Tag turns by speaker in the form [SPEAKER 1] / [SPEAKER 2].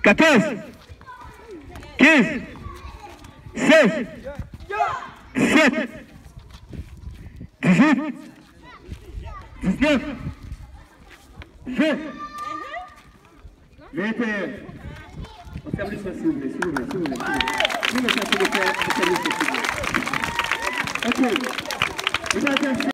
[SPEAKER 1] 14, 15, 16, 17, 18, 19, 20, 21. On termine ça, s'il vous plaît, s'il vous plaît, s'il vous plaît. S'il vous plaît, s'il vous plaît, s'il vous plaît. Ok.